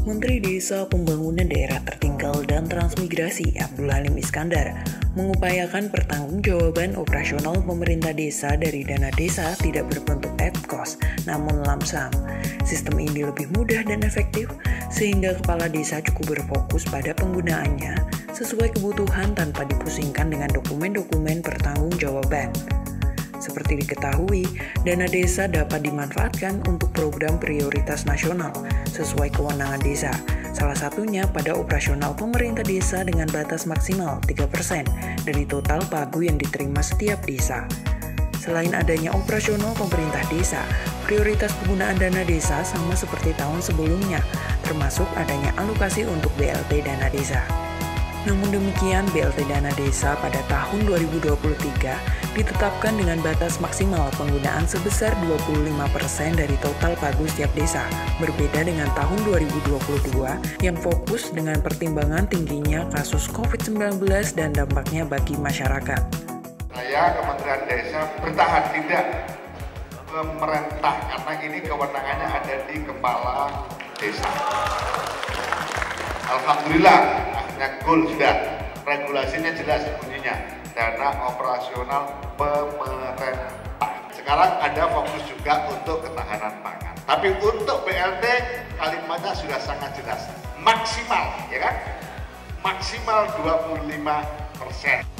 Menteri Desa Pembangunan Daerah Tertinggal dan Transmigrasi Abdul Halim Iskandar mengupayakan pertanggungjawaban operasional pemerintah desa dari dana desa tidak berbentuk at cost, namun lump sum. Sistem ini lebih mudah dan efektif sehingga kepala desa cukup berfokus pada penggunaannya sesuai kebutuhan tanpa dipusingkan dengan dokumen-dokumen pertanggungjawaban. Seperti diketahui, dana desa dapat dimanfaatkan untuk program prioritas nasional sesuai kewenangan desa. Salah satunya pada operasional pemerintah desa dengan batas maksimal 3% dari total pagu yang diterima setiap desa. Selain adanya operasional pemerintah desa, prioritas penggunaan dana desa sama seperti tahun sebelumnya, termasuk adanya alokasi untuk BLT dana desa. Namun demikian, BLT dana desa pada tahun 2023 ditetapkan dengan batas maksimal penggunaan sebesar 25% dari total pagu setiap desa, berbeda dengan tahun 2022 yang fokus dengan pertimbangan tingginya kasus COVID-19 dan dampaknya bagi masyarakat. Saya Kementerian Desa bertahan tidak memerintah karena ini kewenangannya ada di kepala desa. Alhamdulillah, akhirnya goal sudah, regulasinya jelas bunyinya, dana operasional pemerintah. Sekarang ada fokus juga untuk ketahanan pangan. Tapi untuk BLT kalimatnya sudah sangat jelas, maksimal, ya kan? Maksimal 25%.